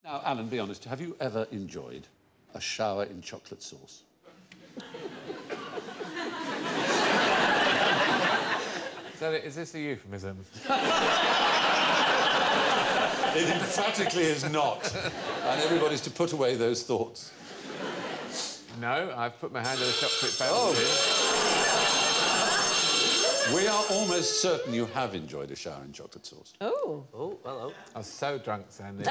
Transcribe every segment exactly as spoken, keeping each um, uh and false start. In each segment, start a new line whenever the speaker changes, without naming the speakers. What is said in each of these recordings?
Now, Alan, be honest, have you ever enjoyed a shower in chocolate sauce?
So, is this a euphemism?
It emphatically is not. And everybody's to put away those thoughts.
No, I've put my hand in the chocolate fountain.
Oh. We are almost certain you have enjoyed a shower in chocolate sauce.
Oh.
Oh, hello.
I was so drunk, Sandy.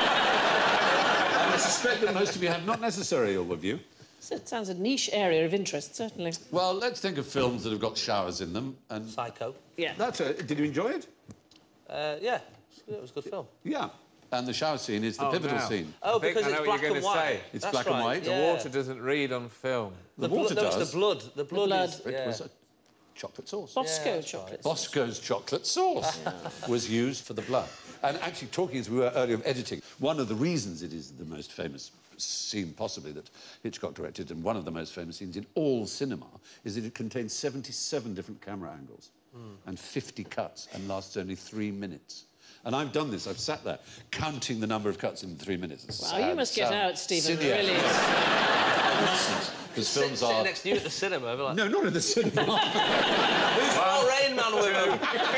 I suspect that most of you have, not necessarily all of you.
So it sounds a niche area of interest, certainly.
Well, let's think of films that have got showers in them. And
Psycho.
Yeah.
That's a, did you enjoy it?
Uh, yeah, it was a good film.
Yeah. And the shower scene is the
Oh,
pivotal
no.
scene.
Oh,
I think
because
I know
it's
what
black
you're
and
gonna
white.
say.
It's
That's
black and
right,
white.
The
yeah.
water doesn't read on film.
The,
The
water
blo-
does.
No, it's the blood. The blood,
blood.
is...
It
Yeah.
was a chocolate sauce.
Bosco
Yeah,
chocolate.
right.
Bosco's chocolate sauce was used for the blood. And actually, talking as we were earlier of editing, one of the reasons it is the most famous scene possibly that Hitchcock directed, and one of the most famous scenes in all cinema, is that it contains seventy-seven different camera angles mm. and fifty cuts and lasts only three minutes. And I've done this. I've sat there counting the number of cuts in three minutes. It's
Wow,
sad,
you must get
sad,
out, Stephen,
cineast.
really.
Because
Sit,
films
sitting
are...
next to you at the cinema, be like...
No, not in the cinema.
Who's well, Rain Man with him?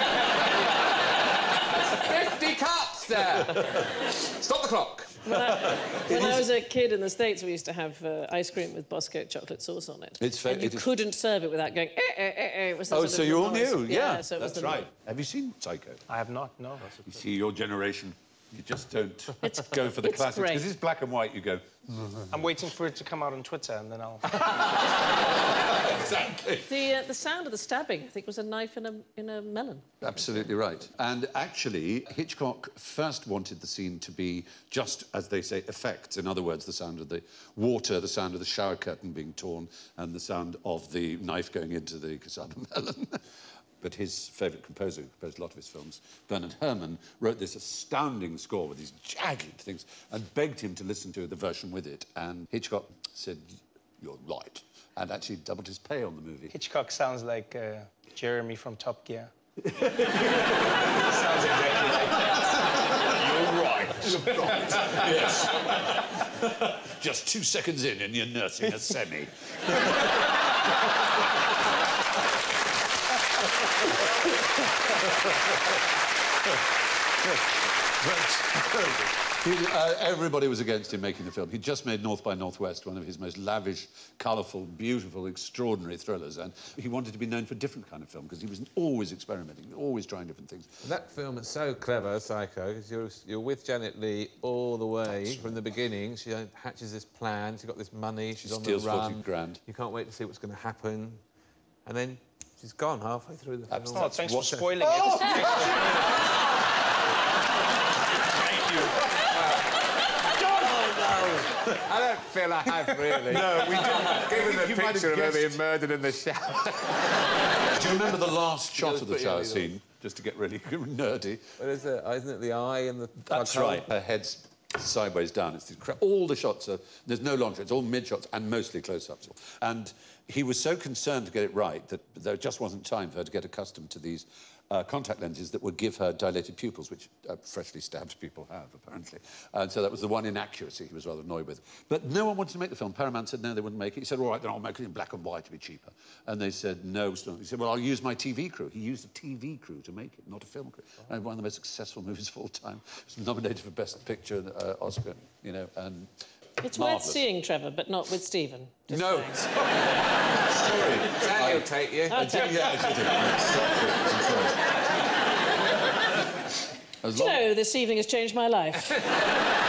fifty cuts there! Stop the clock.
When, I, when I was a kid in the States, we used to have uh, ice cream with Bosco chocolate sauce on it.
It's fair,
and you
it is...
couldn't serve it without going, eh, eh, eh, eh. It was the
Oh,
sort
so
of
you all
noise.
knew, yeah.
yeah so it
that's
was the
right.
noise.
Have you seen Psycho?
I have not, no.
You see, your generation, you just don't
It's,
go for the
it's
classics.
great.
Because it's black and white, you go...
I'm waiting for it to come out on Twitter and then I'll...
Exactly.
The, uh, the sound of the stabbing, I think, was a knife in a, in a melon.
Absolutely right. And actually, Hitchcock first wanted the scene to be just, as they say, effects. In other words, the sound of the water, the sound of the shower curtain being torn, and the sound of the knife going into the cassava melon. But his favourite composer, who composed a lot of his films, Bernard Herrmann, wrote this astounding score with these jagged things and begged him to listen to the version with it. And Hitchcock said, "You're right," and actually doubled his pay on the movie.
Hitchcock sounds like uh, Jeremy from Top Gear. Sounds exactly like that.
You're right. You're right. Yes. Just two seconds in and you're nursing a semi. He, uh, everybody was against him making the film. He'd just made North by Northwest, one of his most lavish, colourful, beautiful, extraordinary thrillers, and he wanted to be known for a different kind of film because he was always experimenting, always trying different things.
That film is so clever, Psycho, because you're, you're with Janet Leigh all the way That's from right. the beginning. She hatches this plan, she's got this money, she's
she
on
steals
the run.
forty grand.
You can't wait to see what's going to happen. And then she's gone halfway through the film.
Oh, thanks
what
for spoiling
oh!
it. Thank you.
I don't feel I have, really.
No, we didn't.
Given the
You might
picture
have
of her being
guessed.
murdered in the shower.
Do you remember the last shot of the
pretty
shower
illegal.
scene? Just to get really nerdy.
What is it? Isn't it the eye and the...
That's right. Her head's sideways down. It's all the shots are... There's no long shots. It's all mid-shots and mostly close-ups. And he was so concerned to get it right that there just wasn't time for her to get accustomed to these uh, contact lenses that would give her dilated pupils, which uh, freshly stabbed people have, apparently. And so that was the one inaccuracy he was rather annoyed with. But no one wanted to make the film. Paramount said, no, they wouldn't make it. He said, all right, then I'll make it in black and white to be cheaper. And they said, no. He said, well, I'll use my T V crew. He used a T V crew to make it, not a film crew. Oh. And one of the most successful movies of all time. It was nominated for Best Picture uh, Oscar, you know, and...
It's
marvellous.
worth seeing, Trevor, but not with Stephen. Just
No.
saying.
Sorry.
Danny will take you.
I'll take you.
Yeah, I did. I'm sorry. I'm sorry. As
Do you
long...
know, this evening has changed my life.